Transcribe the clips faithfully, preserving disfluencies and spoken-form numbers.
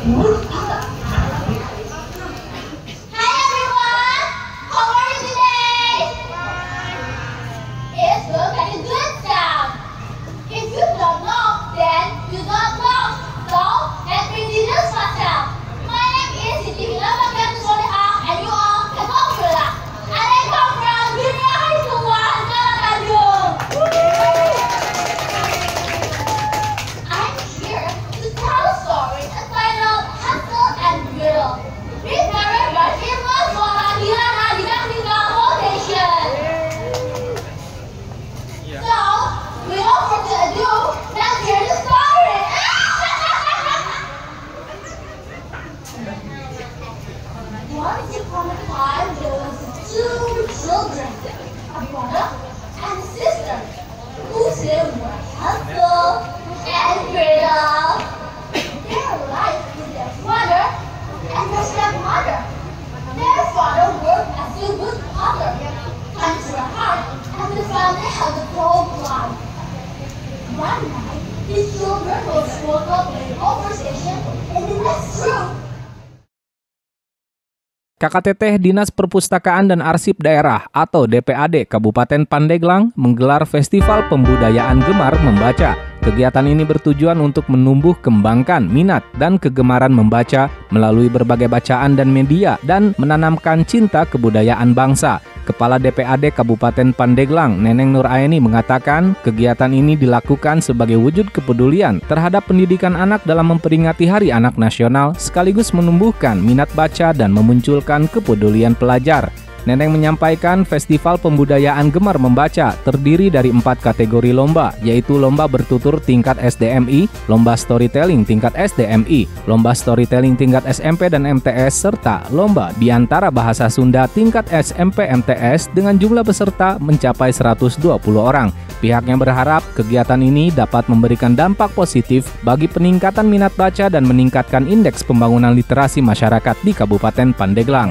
K K T T Dinas Perpustakaan dan Arsip Daerah atau D P A D Kabupaten Pandeglang menggelar Festival Pembudayaan Gemar Membaca. Kegiatan ini bertujuan untuk menumbuh kembangkan minat dan kegemaran membaca melalui berbagai bacaan dan media dan menanamkan cinta kebudayaan bangsa. Kepala D P A D Kabupaten Pandeglang, Neneng Nur Aini mengatakan kegiatan ini dilakukan sebagai wujud kepedulian terhadap pendidikan anak dalam memperingati Hari Anak Nasional sekaligus menumbuhkan minat baca dan memunculkan kepedulian pelajar. Neneng menyampaikan Festival Pembudayaan Gemar Membaca terdiri dari empat kategori lomba, yaitu lomba bertutur tingkat S D M I, lomba storytelling tingkat S D M I, lomba storytelling tingkat S M P dan M T S, serta lomba Biantara Bahasa Sunda tingkat S M P M T S dengan jumlah peserta mencapai seratus dua puluh orang. Pihaknya berharap kegiatan ini dapat memberikan dampak positif bagi peningkatan minat baca dan meningkatkan indeks pembangunan literasi masyarakat di Kabupaten Pandeglang.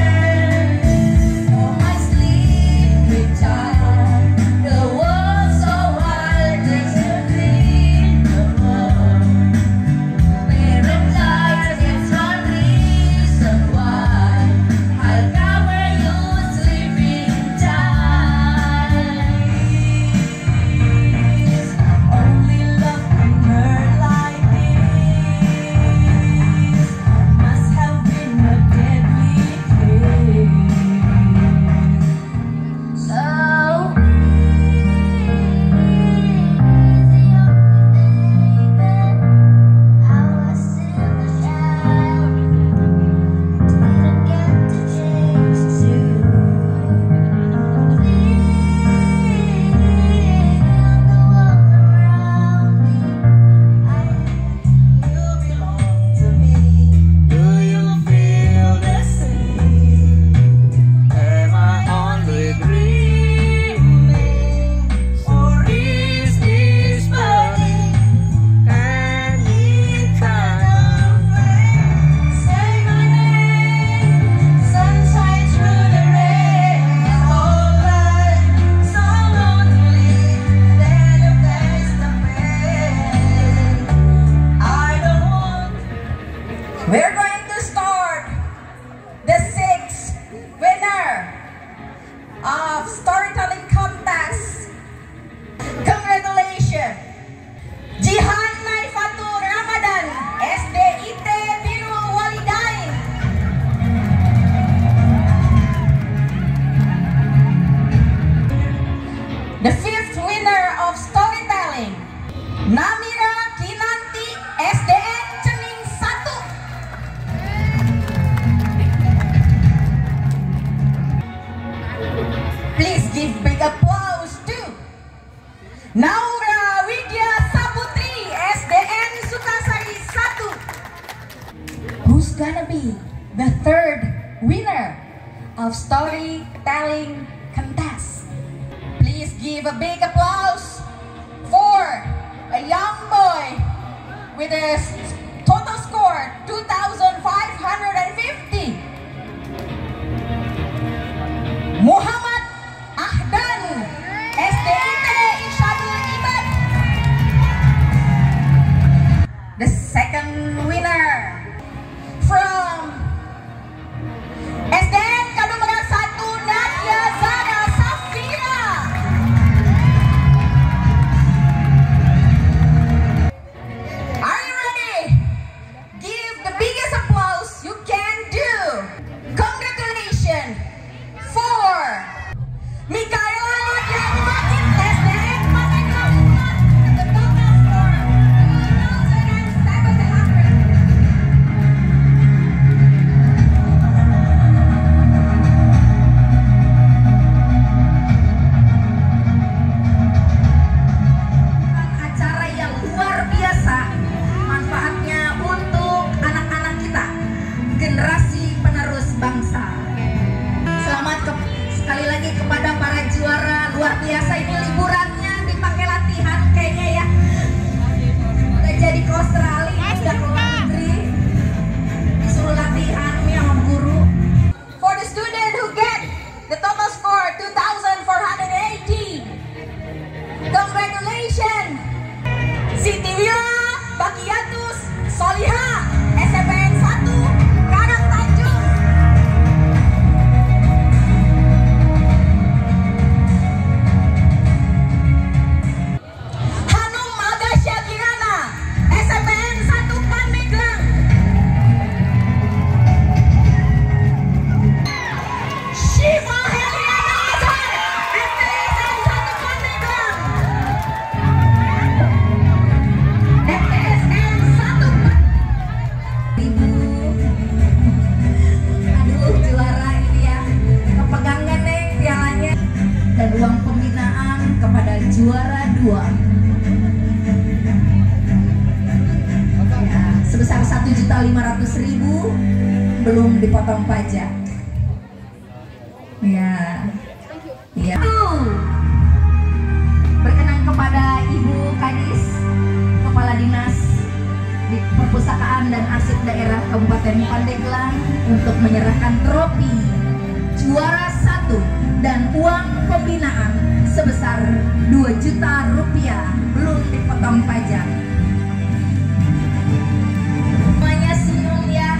We're going to start the sixth winner of storytelling contest. Congratulations, Jihan Naifatul Ramadan, S D I T Birrul Walidain. The fifth winner of storytelling, Namira Kinanti, S D N Cening satu. Please give big applause to Naura Widya Saputri, S D N Sukasari satu. Who's gonna be the third winner of storytelling contest? Please give a big applause for a young boy with a total score two thousand five hundred fifty. Muhammad Ahdan, S D I T Isyadul Iman. The second winner, total lima ratus ribu, belum dipotong pajak. Ya, ya. Berkenan kepada Ibu Kadis, Kepala Dinas di Perpustakaan dan Arsip Daerah Kabupaten Pandeglang untuk menyerahkan trofi juara satu dan uang pembinaan sebesar dua juta rupiah, belum dipotong pajak. Semuanya senyum ya.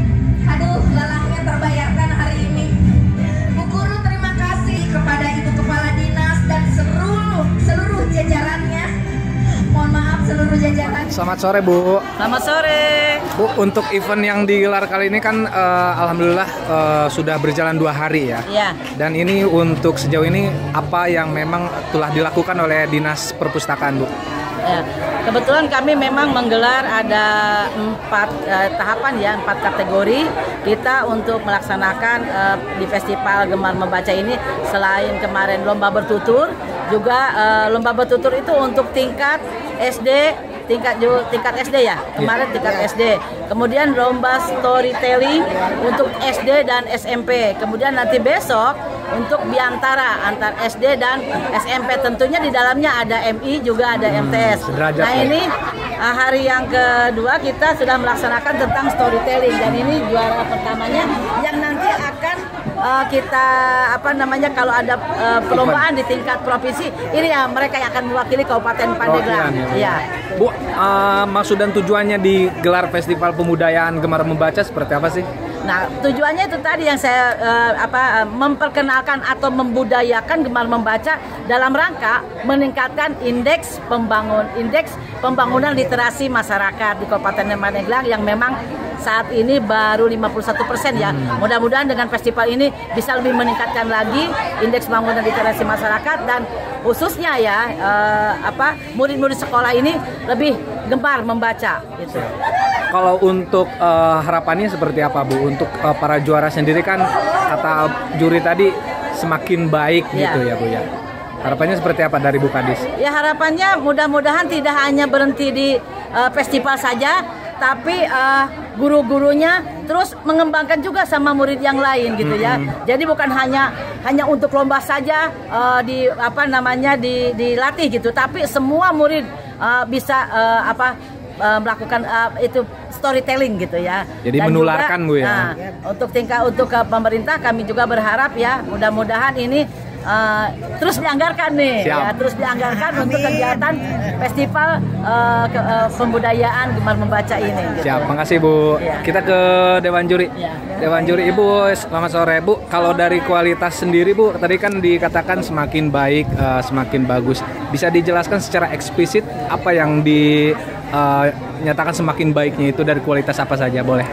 Aduh, lelahnya terbayarkan hari ini. Bu Guru, terima kasih kepada Ibu Kepala Dinas dan seluruh seluruh jajarannya. Mohon maaf seluruh jajaran. Selamat sore Bu. Selamat sore. Bu, untuk event yang digelar kali ini kan uh, alhamdulillah uh, sudah berjalan dua hari ya. Iya. Dan ini untuk sejauh ini apa yang memang telah dilakukan oleh Dinas Perpustakaan, Bu? Ya, kebetulan kami memang menggelar ada empat eh, tahapan ya, empat kategori kita untuk melaksanakan eh, di Festival Gemar Membaca ini. Selain kemarin lomba bertutur, juga eh, lomba bertutur itu untuk tingkat S D, tingkat tingkat S D ya, kemarin tingkat S D. Kemudian lomba storytelling untuk S D dan S M P. Kemudian nanti besok untuk biantara antar S D dan S M P, tentunya di dalamnya ada M I juga ada M T S. Hmm, nah ya. ini hari yang kedua kita sudah melaksanakan tentang storytelling, dan ini juara pertamanya yang nanti akan uh, kita apa namanya kalau ada uh, perlombaan di tingkat provinsi, ini ya mereka yang akan mewakili Kabupaten Pandeglang. Oh, ya. Bu, uh, maksud dan tujuannya digelar Festival Pembudayaan Gemar Membaca seperti apa sih? Nah, tujuannya itu tadi yang saya uh, apa uh, memperkenalkan atau membudayakan Gemar Membaca dalam rangka meningkatkan indeks pembangun indeks pembangunan literasi masyarakat di Kabupaten Pandeglang yang memang saat ini baru lima puluh satu persen ya. Hmm. Mudah-mudahan dengan festival ini bisa lebih meningkatkan lagi indeks pembangunan literasi masyarakat, dan khususnya ya uh, apa murid-murid sekolah ini lebih gemar membaca gitu. Kalau untuk uh, harapannya seperti apa Bu? Untuk uh, para juara sendiri kan kata juri tadi semakin baik ya. Gitu ya Bu ya. Harapannya seperti apa dari Bu Kadis? Ya, harapannya mudah-mudahan tidak hanya berhenti di uh, festival saja, tapi uh, guru-gurunya terus mengembangkan juga sama murid yang lain gitu ya. Hmm. Jadi bukan hanya hanya untuk lomba saja uh, di apa namanya di dilatih gitu, tapi semua murid uh, bisa uh, apa uh, melakukan uh, itu storytelling gitu ya. Jadi dan menularkan juga, Bu ya. Nah, untuk tingkat untuk ke pemerintah kami juga berharap ya, mudah-mudahan ini Uh, terus dianggarkan nih, Siap. ya, terus dianggarkan Amin. Untuk kegiatan festival uh, ke, uh, pembudayaan Gemar Membaca ini. Gitu. Siap, makasih Bu. Ya. Kita ke Dewan Juri. Ya. Dewan Juri, Ibu, selamat sore Bu. Kalau dari kualitas sendiri Bu, tadi kan dikatakan semakin baik, uh, semakin bagus. Bisa dijelaskan secara eksplisit apa yang dinyatakan uh, semakin baiknya itu dari kualitas apa saja, boleh?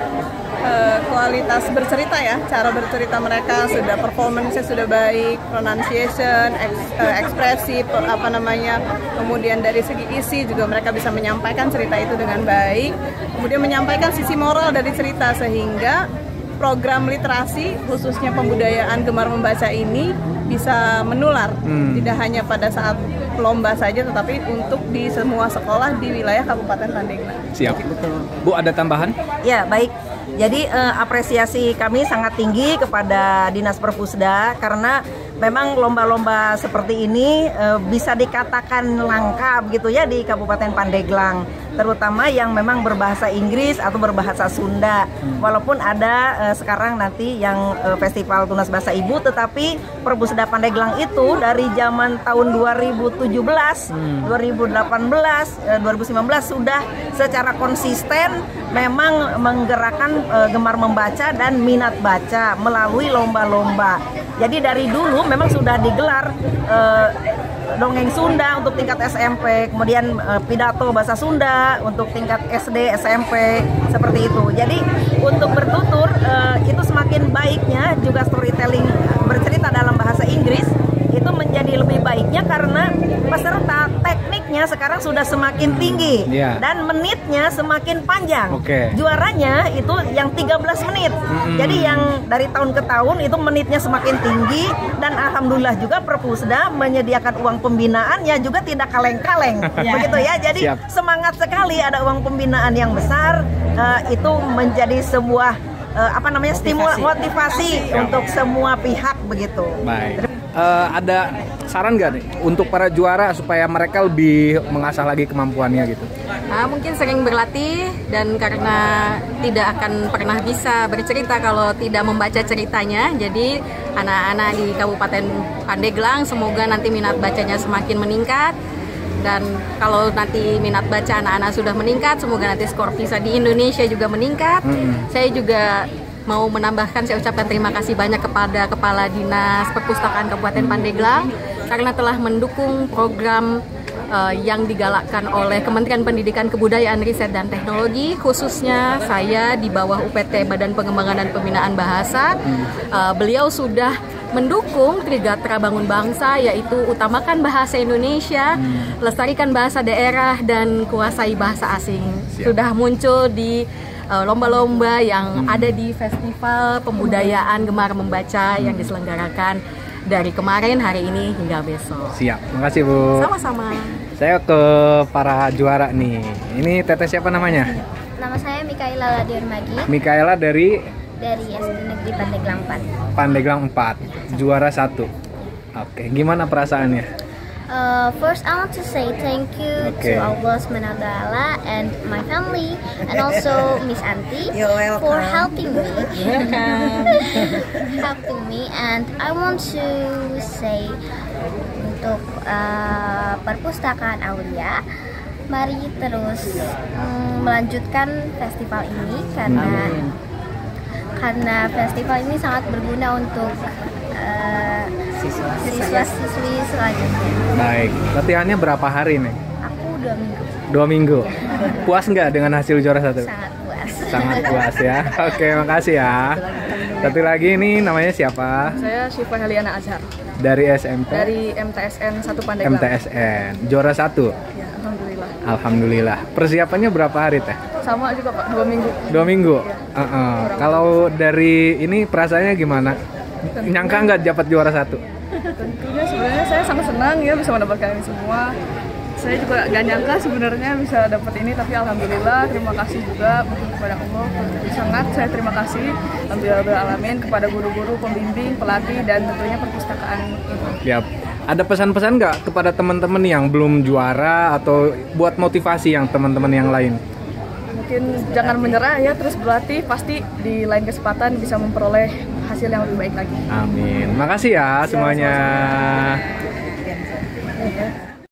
Kualitas bercerita ya, cara bercerita mereka sudah performance-nya sudah baik, pronunciation, eks, uh, ekspresi, apa namanya, kemudian dari segi isi juga mereka bisa menyampaikan cerita itu dengan baik, kemudian menyampaikan sisi moral dari cerita sehingga program literasi khususnya pembudayaan Gemar Membaca ini bisa menular, hmm. tidak hanya pada saat lomba saja, tetapi untuk di semua sekolah di wilayah Kabupaten Pandeglang. Siap. Bu, ada tambahan? Ya, baik. Jadi eh, apresiasi kami sangat tinggi kepada Dinas Perpusda karena memang lomba-lomba seperti ini eh, bisa dikatakan langka begitu ya di Kabupaten Pandeglang, terutama yang memang berbahasa Inggris atau berbahasa Sunda. Walaupun ada eh, sekarang nanti yang eh, Festival Tunas Bahasa Ibu, tetapi Perpusda Pandeglang itu dari zaman tahun dua ribu tujuh belas, hmm. dua ribu delapan belas, eh, dua ribu sembilan belas sudah secara konsisten memang menggerakkan e, gemar membaca dan minat baca melalui lomba-lomba. Jadi dari dulu memang sudah digelar e, dongeng Sunda untuk tingkat S M P, kemudian e, pidato bahasa Sunda untuk tingkat S D, S M P, seperti itu. Jadi untuk bertutur e, itu semakin baiknya juga storytelling bercerita dalam bahasa Inggris itu menjadi lebih baiknya karena peserta tekniknya sekarang sudah semakin tinggi yeah. dan menitnya semakin panjang. Okay. Juaranya itu yang tiga belas menit. Mm-hmm. Jadi yang dari tahun ke tahun itu menitnya semakin tinggi dan alhamdulillah juga Perpusda menyediakan uang pembinaannya juga tidak kaleng-kaleng. Yeah. Begitu ya. Jadi Siap. semangat sekali ada uang pembinaan yang besar, uh, itu menjadi sebuah uh, apa namanya stimulus motivasi, motivasi untuk semua pihak begitu. Baik. Uh, ada saran nggak nih untuk para juara supaya mereka lebih mengasah lagi kemampuannya gitu? Nah, mungkin sering berlatih dan karena tidak akan pernah bisa bercerita kalau tidak membaca ceritanya. Jadi anak-anak di Kabupaten Pandeglang semoga nanti minat bacanya semakin meningkat. Dan kalau nanti minat baca anak-anak sudah meningkat, semoga nanti skor PISA di Indonesia juga meningkat. Hmm. Saya juga mau menambahkan, saya ucapkan terima kasih banyak kepada Kepala Dinas Perpustakaan Kabupaten Pandeglang karena telah mendukung program uh, yang digalakkan oleh Kementerian Pendidikan Kebudayaan, Riset dan Teknologi, khususnya saya di bawah U P T Badan Pengembangan dan Pembinaan Bahasa. Uh, beliau sudah mendukung Trigatra Bangun Bangsa, yaitu utamakan bahasa Indonesia, hmm. lestarikan bahasa daerah, dan kuasai bahasa asing. Siap. Sudah muncul di uh, lomba-lomba yang hmm. ada di Festival Pembudayaan Gemar Membaca hmm. yang diselenggarakan dari kemarin, hari ini, hingga besok. Siap, makasih Bu. Sama-sama. Saya ke para juara nih. Ini teteh siapa namanya? Nama saya Mikaela Ladion Magi. Mikaela dari? Dari S D Negeri Pandeglang empat. Pandeglang empat, juara satu. Oke, gimana perasaannya? Uh, first, I want to say thank you okay. to Allah subhanahu wa taala and my family, and also Miss Anti for helping me. helping me, and I want to say untuk uh, Perpustakaan Aulia, mari terus um, melanjutkan festival ini karena. Amin. Karena festival ini sangat berguna untuk uh, siswa-siswi selanjutnya. Baik, latihannya berapa hari nih? Aku dua minggu. Dua minggu. Puas nggak dengan hasil juara satu? Sangat puas. Sangat puas ya. Oke, makasih ya. Satu lagi ini namanya siapa? Saya Syifa Heliana Azhar. Dari S M P? Dari M T S N satu Pandeglang. M T S N, juara satu? Ya, alhamdulillah. Alhamdulillah. Persiapannya berapa hari teh? Sama juga Pak, dua minggu. Dua minggu? Ya. Uh-uh. Kalau dari ini perasaannya gimana? Tentunya, nyangka nggak dapat juara satu? Tentunya sebenarnya saya sangat senang ya bisa mendapatkan ini semua. Saya juga gak nyangka sebenarnya bisa dapat ini, tapi alhamdulillah, terima kasih juga kepada Allah. Sangat saya terima kasih alhamdulillah alamin kepada guru-guru, pembimbing, pelatih, dan tentunya perpustakaan ini. Yap. Ada pesan-pesan nggak kepada teman-teman yang belum juara atau buat motivasi yang teman-teman yang lain? Mungkin jangan menyerah ya, terus berlatih, pasti di lain kesempatan bisa memperoleh hasil yang lebih baik lagi. Amin. Makasih ya semuanya. Ya,